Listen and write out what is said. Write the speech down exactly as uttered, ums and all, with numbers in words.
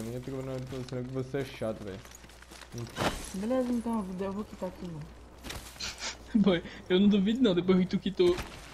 mim, eu tô cobrando pra você que você é chato, velho. Beleza, então, eu vou quitar aqui, mano. Boy, eu não duvido não, depois que tu quitou